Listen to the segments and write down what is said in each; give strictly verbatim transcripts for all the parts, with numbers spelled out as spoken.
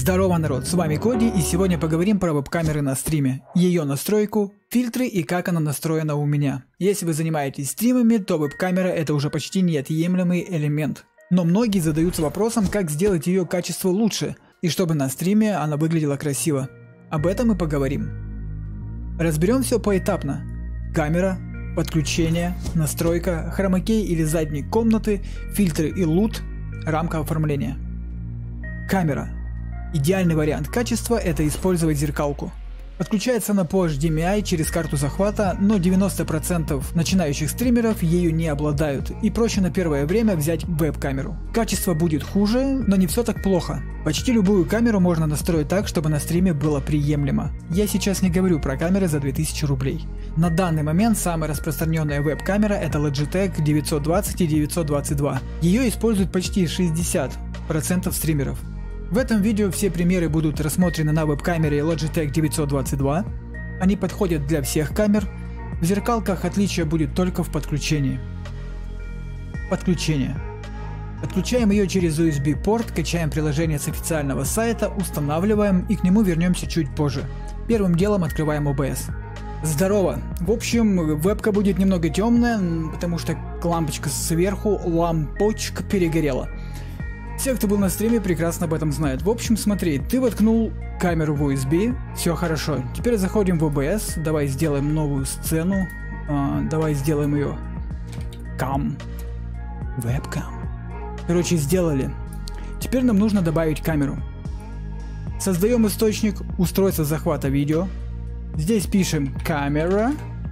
Здорово, народ, с вами Коди, и сегодня поговорим про веб-камеры на стриме, ее настройку, фильтры и как она настроена у меня. Если вы занимаетесь стримами, то веб-камера это уже почти неотъемлемый элемент. Но многие задаются вопросом, как сделать ее качество лучше, и чтобы на стриме она выглядела красиво. Об этом мы поговорим. Разберем все поэтапно. Камера, подключение, настройка, хромакей или задник комнаты, фильтры и лут, рамка оформления. Камера. Идеальный вариант качества – это использовать зеркалку. Подключается она по эйч ди эм ай через карту захвата, но девяносто процентов начинающих стримеров ею не обладают, и проще на первое время взять веб-камеру. Качество будет хуже, но не все так плохо. Почти любую камеру можно настроить так, чтобы на стриме было приемлемо. Я сейчас не говорю про камеры за две тысячи рублей. На данный момент самая распространенная веб-камера – это Logitech девятьсот двадцать и девятьсот двадцать два. Ее используют почти шестьдесят процентов стримеров. В этом видео все примеры будут рассмотрены на веб-камере Logitech девятьсот двадцать два. Они подходят для всех камер. В зеркалках отличие будет только в подключении. Подключение. Подключаем ее через ю эс би-порт, качаем приложение с официального сайта, устанавливаем и к нему вернемся чуть позже. Первым делом открываем о бэ эс. Здорово! В общем, вебка будет немного темная, потому что лампочка сверху, лампочка перегорела. Все, кто был на стриме, прекрасно об этом знают. В общем, смотри, ты воткнул камеру в ю эс би, все хорошо. Теперь заходим в о бэ эс, давай сделаем новую сцену, а, давай сделаем ее кам, вебкам. Короче, сделали. Теперь нам нужно добавить камеру. Создаем источник устройства захвата видео. Здесь пишем камера.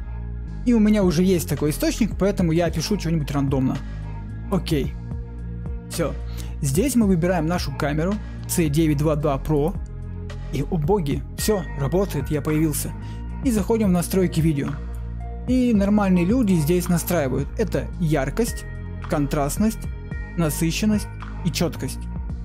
И у меня уже есть такой источник, поэтому я пишу что-нибудь рандомно. Окей. Все. Здесь мы выбираем нашу камеру си девятьсот двадцать два про. И, о боги, все, работает, я появился. И заходим в настройки видео. И нормальные люди здесь настраивают. Это яркость, контрастность, насыщенность и четкость.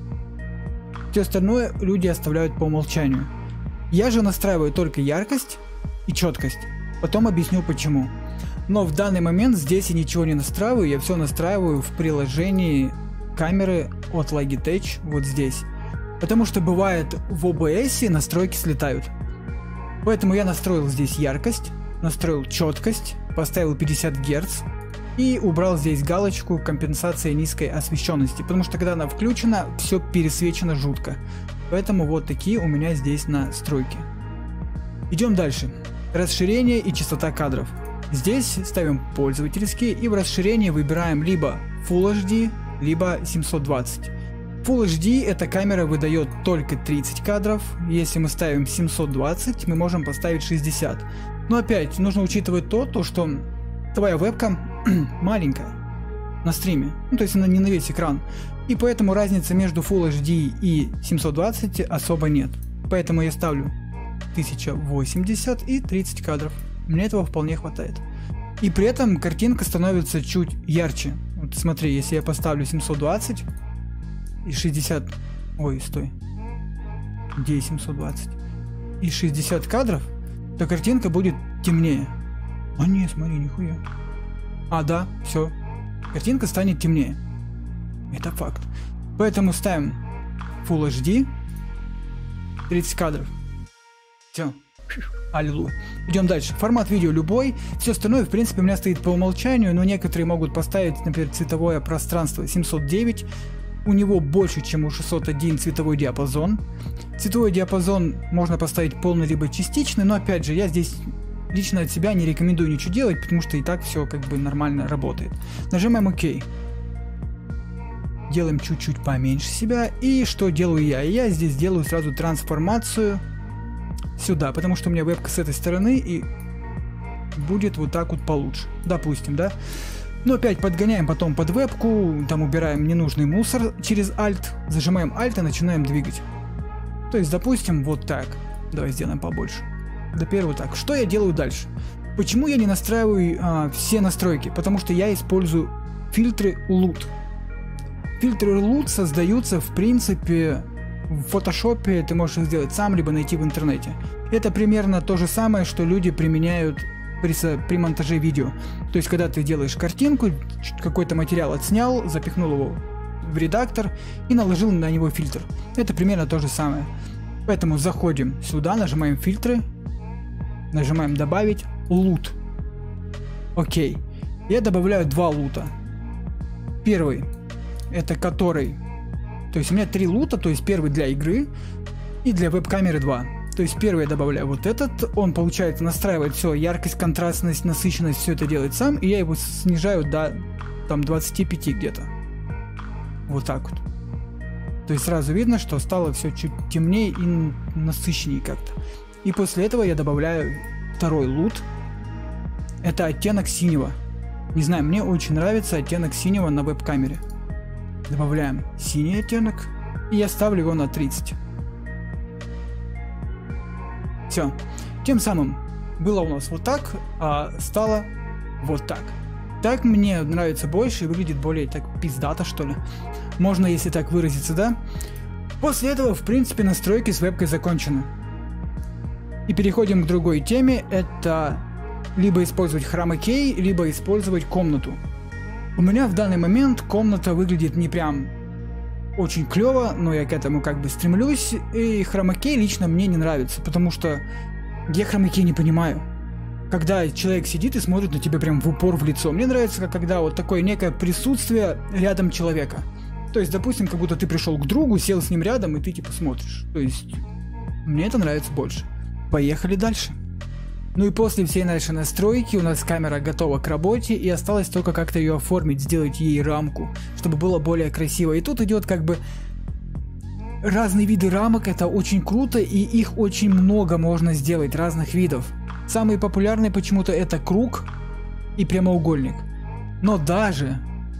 Все остальное люди оставляют по умолчанию. Я же настраиваю только яркость и четкость. Потом объясню почему. Но в данный момент здесь я ничего не настраиваю, я все настраиваю в приложении камеры от Logitech вот здесь. Потому что бывает в о бэ эс настройки слетают. Поэтому я настроил здесь яркость, настроил четкость, поставил пятьдесят герц и убрал здесь галочку компенсация низкой освещенности. Потому что когда она включена, все пересвечено жутко. Поэтому вот такие у меня здесь настройки. Идем дальше. Расширение и частота кадров. Здесь ставим пользовательские и в расширении выбираем либо Full эйч ди, либо семьсот двадцать. Full эйч ди эта камера выдает только тридцать кадров, если мы ставим семьсот двадцать, мы можем поставить шестьдесят. Но опять нужно учитывать то, то что твоя вебка маленькая на стриме, ну то есть она не на весь экран, и поэтому разницы между Full эйч ди и семьсот двадцать особо нет. Поэтому я ставлю тысяча восемьдесят и тридцать кадров, мне этого вполне хватает. И при этом картинка становится чуть ярче. Вот смотри, если я поставлю семьсот двадцать и шестьдесят... Ой, стой. Где семьсот двадцать? И шестьдесят кадров, то картинка будет темнее. А не, смотри, нихуя. А, да, все. Картинка станет темнее. Это факт. Поэтому ставим Full эйч ди, тридцать кадров. Все. Аллилуйя. Идем дальше. Формат видео любой. Все остальное, в принципе, у меня стоит по умолчанию, но некоторые могут поставить, например, цветовое пространство семьсот девять. У него больше, чем у шестьсот один цветовой диапазон. Цветовой диапазон можно поставить полный либо частичный, но опять же, я здесь лично от себя не рекомендую ничего делать, потому что и так все как бы нормально работает. Нажимаем ОК. Делаем чуть-чуть поменьше себя. И что делаю я? Я здесь делаю сразу трансформацию сюда, потому что у меня вебка с этой стороны и будет вот так вот получше, допустим, да. Но опять подгоняем потом под вебку, там убираем ненужный мусор через Alt, зажимаем Alt и начинаем двигать. То есть, допустим, вот так. Давай сделаем побольше. До первого так. Что я делаю дальше? Почему я не настраиваю а, все настройки? Потому что я использую фильтры лут. Фильтры лут создаются в принципе в фотошопе, ты можешь их сделать сам, либо найти в интернете. Это примерно то же самое, что люди применяют при, при монтаже видео. То есть, когда ты делаешь картинку, какой-то материал отснял, запихнул его в редактор и наложил на него фильтр. Это примерно то же самое. Поэтому заходим сюда, нажимаем фильтры, нажимаем добавить лут. Окей. Я добавляю два лута. Первый, это который, то есть у меня три лута, то есть первый для игры и для веб-камеры два. То есть первый я добавляю вот этот, он получается настраивает все, яркость, контрастность, насыщенность, все это делает сам, и я его снижаю до там двадцати пяти где-то. Вот так вот. То есть сразу видно, что стало все чуть темнее и насыщеннее как-то. И после этого я добавляю второй лут. Это оттенок синего. Не знаю, мне очень нравится оттенок синего на веб-камере. Добавляем синий оттенок. И я ставлю его на тридцать. Все. Тем самым было у нас вот так, а стало вот так. Так мне нравится больше и выглядит более так пиздато, что ли. Можно, если так выразиться, да? После этого, в принципе, настройки с вебкой закончены. И переходим к другой теме. Это либо использовать хромакей, либо использовать комнату. У меня в данный момент комната выглядит не прям очень клево, но я к этому как бы стремлюсь. И хромакей лично мне не нравится, потому что я хромакей не понимаю. Когда человек сидит и смотрит на тебя прям в упор в лицо. Мне нравится, когда вот такое некое присутствие рядом человека. То есть, допустим, как будто ты пришел к другу, сел с ним рядом, и ты типа смотришь. То есть, мне это нравится больше. Поехали дальше. Ну и после всей нашей настройки у нас камера готова к работе, и осталось только как-то ее оформить, сделать ей рамку, чтобы было более красиво. И тут идет как бы разные виды рамок, это очень круто, и их очень много можно сделать, разных видов. Самые популярные почему-то это круг и прямоугольник. Но даже...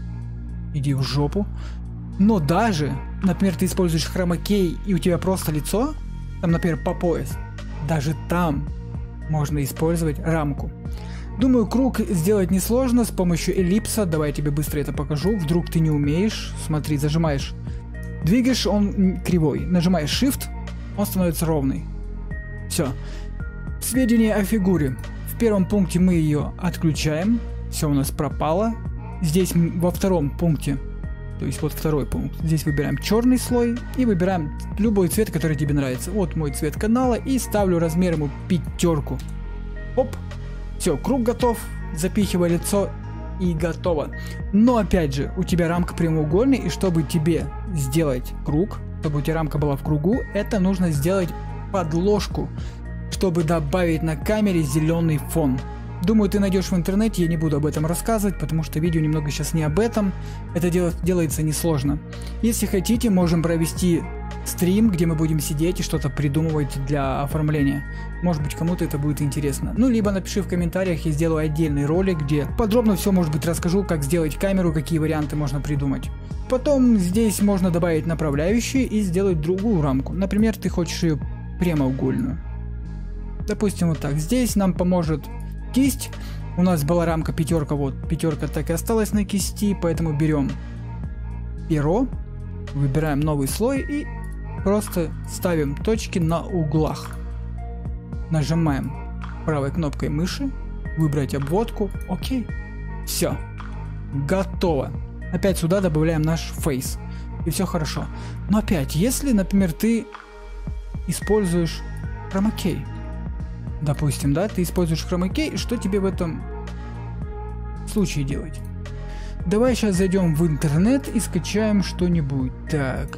Иди в жопу. Но даже, например, ты используешь хромакей и у тебя просто лицо, там, например, по пояс, даже там можно использовать рамку. Думаю, круг сделать несложно с помощью эллипса. Давай я тебе быстро это покажу. Вдруг ты не умеешь. Смотри, зажимаешь. Двигаешь, он кривой. Нажимаешь Shift, он становится ровный. Все. Сведения о фигуре. В первом пункте мы ее отключаем. Все у нас пропало. Здесь во втором пункте, то есть вот второй пункт, здесь выбираем черный слой и выбираем любой цвет, который тебе нравится. Вот мой цвет канала, и ставлю размер ему пятерку. Оп. Все, круг готов. Запихивай лицо и готово. Но опять же, у тебя рамка прямоугольная, и чтобы тебе сделать круг, чтобы у тебя рамка была в кругу, это нужно сделать подложку, чтобы добавить на камере зеленый фон. Думаю, ты найдешь в интернете, я не буду об этом рассказывать, потому что видео немного сейчас не об этом. Это дело, делается несложно. Если хотите, можем провести стрим, где мы будем сидеть и что-то придумывать для оформления. Может быть, кому-то это будет интересно. Ну, либо напиши в комментариях, я сделаю отдельный ролик, где подробно все, может быть, расскажу, как сделать камеру, какие варианты можно придумать. Потом здесь можно добавить направляющие и сделать другую рамку. Например, ты хочешь ее прямоугольную. Допустим, вот так. Здесь нам поможет кисть. У нас была рамка пятерка, вот пятерка так и осталась на кисти, поэтому берем перо, выбираем новый слой и просто ставим точки на углах. Нажимаем правой кнопкой мыши, выбрать обводку, окей, все, готово. Опять сюда добавляем наш фейс, и все хорошо. Но опять, если, например, ты используешь хромакей, допустим, да, ты используешь хромакей, что тебе в этом случае делать? Давай сейчас зайдем в интернет и скачаем что-нибудь. Так.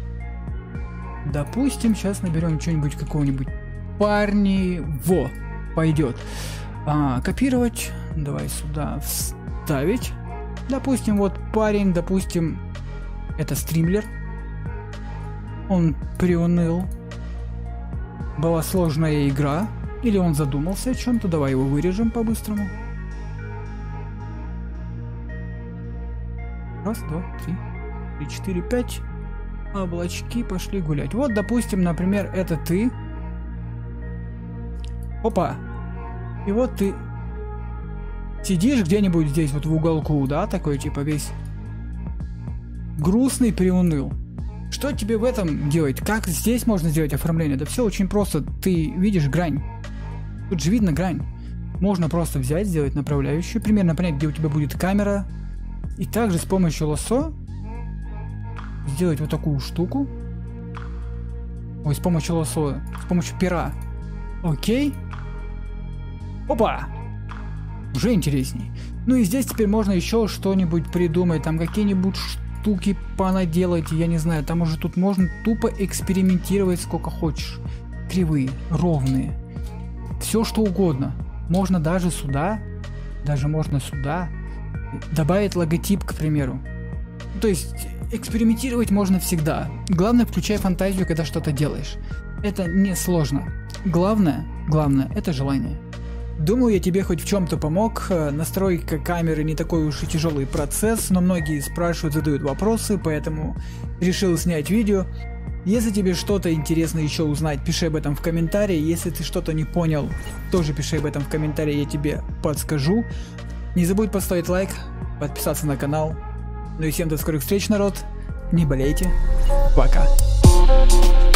Допустим, сейчас наберем что-нибудь, какого-нибудь парни. Во, пойдет. А, копировать. Давай сюда вставить. Допустим, вот парень, допустим, это стримлер. Он приуныл. Была сложная игра. Или он задумался о чем-то, давай его вырежем по-быстрому. Раз, два, три, три, четыре, пять. Облачки пошли гулять. Вот, допустим, например, это ты. Опа. И вот ты сидишь где-нибудь здесь вот в уголку, да, такой типа весь грустный, приуныл. Что тебе в этом делать? Как здесь можно сделать оформление? Да все очень просто. Ты видишь грань. Тут же видно грань. Можно просто взять, сделать направляющую, примерно понять, где у тебя будет камера. И также с помощью лассо сделать вот такую штуку. Ой, с помощью лосо, с помощью пера. Окей. Опа! Уже интересней. Ну и здесь теперь можно еще что-нибудь придумать, там какие-нибудь штуки понаделать, я не знаю, там уже тут можно тупо экспериментировать сколько хочешь. Кривые, ровные, все что угодно. Можно даже сюда, даже можно сюда добавить логотип, к примеру. То есть экспериментировать можно всегда. Главное, включай фантазию, когда что-то делаешь. Это не сложно. Главное, главное, это желание. Думаю, я тебе хоть в чем-то помог. Настройка камеры не такой уж и тяжелый процесс, но многие спрашивают, задают вопросы, поэтому решил снять видео. Если тебе что-то интересно еще узнать, пиши об этом в комментарии. Если ты что-то не понял, тоже пиши об этом в комментарии, я тебе подскажу. Не забудь поставить лайк, подписаться на канал. Ну и всем до скорых встреч, народ. Не болейте. Пока.